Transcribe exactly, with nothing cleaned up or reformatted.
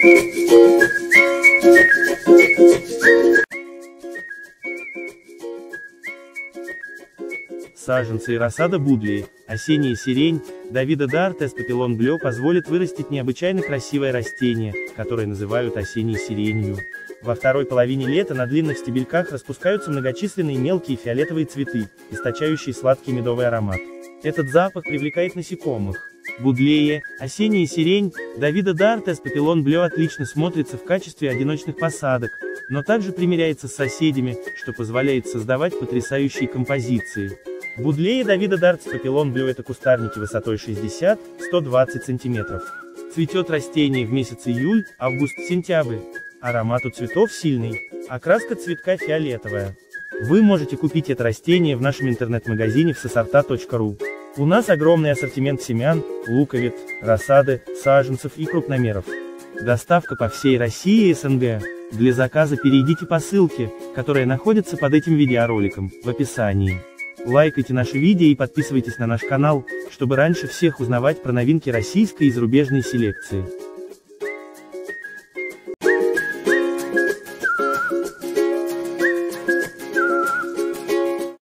Саженцы и рассада будлии, осенняя сирень, Давида Д'Артес Папиллон Блeu позволит вырастить необычайно красивое растение, которое называют осенней сиренью. Во второй половине лета на длинных стебельках распускаются многочисленные мелкие фиолетовые цветы, источающие сладкий медовый аромат. Этот запах привлекает насекомых. Будлея, осенняя сирень, Давида Д'Артес Папиллон Блeu отлично смотрится в качестве одиночных посадок, но также примиряется с соседями, что позволяет создавать потрясающие композиции. Будлея Давида Д'Артес Папиллон Блeu — это кустарники высотой шестьдесят — сто двадцать сантиметров. Цветет растение в месяц июль, август-сентябрь. Аромат у цветов сильный, окраска цветка фиолетовая. Вы можете купить это растение в нашем интернет-магазине всесорта точка ру. У нас огромный ассортимент семян, луковиц, рассады, саженцев и крупномеров. Доставка по всей России и СНГ. Для заказа перейдите по ссылке, которая находится под этим видеороликом, в описании. Лайкайте наши видео и подписывайтесь на наш канал, чтобы раньше всех узнавать про новинки российской и зарубежной селекции.